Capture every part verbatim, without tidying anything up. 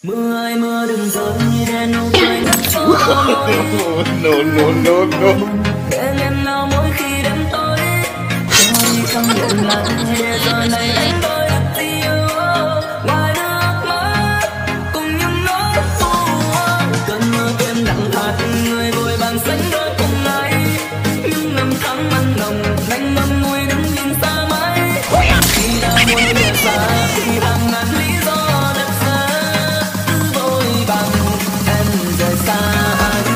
Mưa ơi mưa đừng rơi để nụ cười ngất phố môi. No no no no. Để em nào mỗi khi đêm tối cho đi trong điện lại để giờ này anh tôi được yêu ngoài nước mắt cùng những nỗi buồn. Cơn mưa đêm lặng hạt người vội vàng sánh đôi cùng ai những năm tháng mặn nồng anh ngậm ngùi đứng nhìn xa mãi. Khi đã muốn lìa xa thì hàng ngàn lý do đặt ra cứ vội vàng em rời xa anh.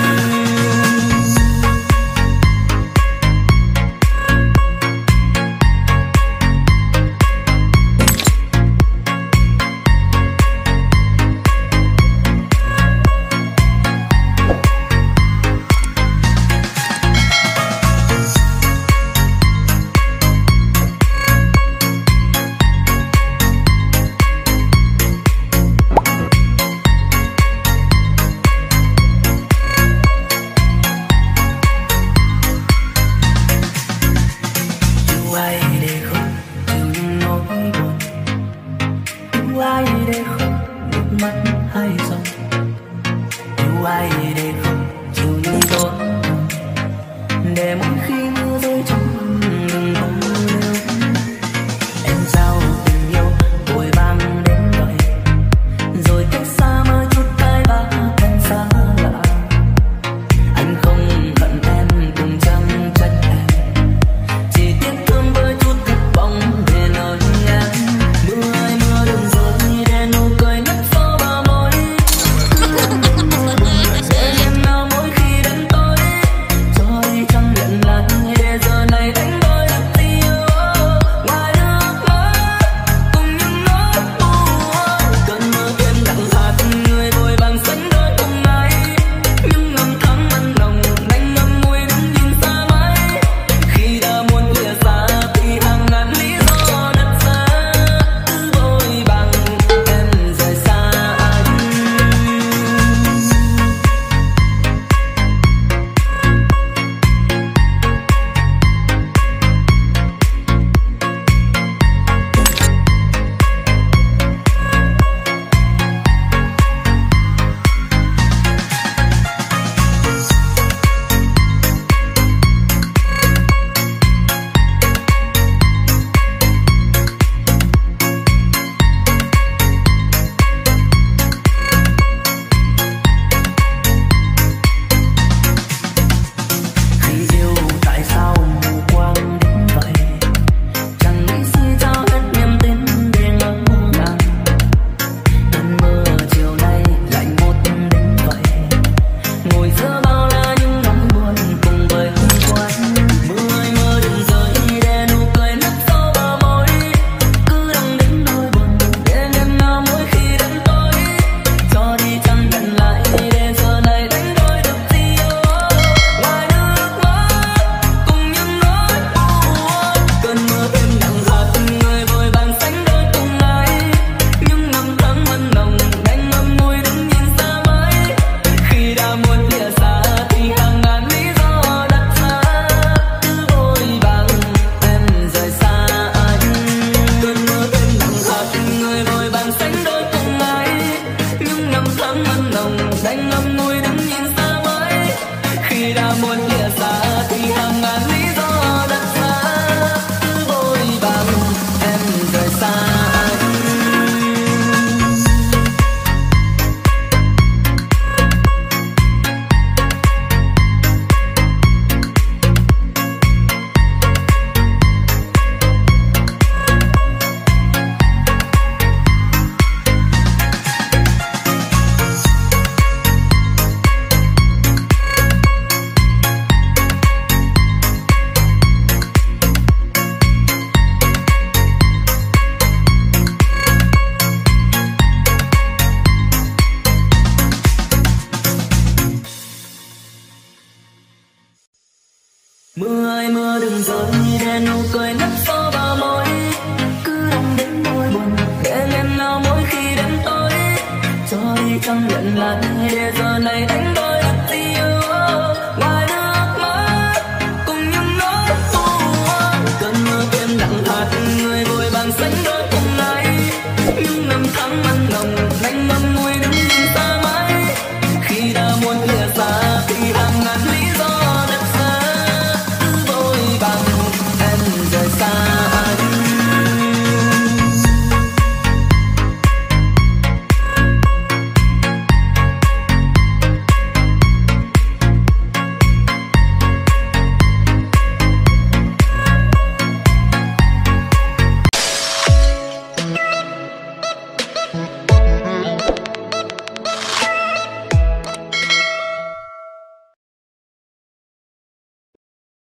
Mưa ơi mưa đừng rơi để nụ cười nấp sâu vào môi cứ đong đến môi buồn để em nào mỗi khi đêm tối cho đi trong nhận lại để giờ này anh tôi được yêu ngoài nước mắt cùng những nỗi buồn. Cơn mưa đêm lặng hạt người vội vàng sánh đôi cùng ai những năm tháng mặn nồng anh ngậm ngùi xa.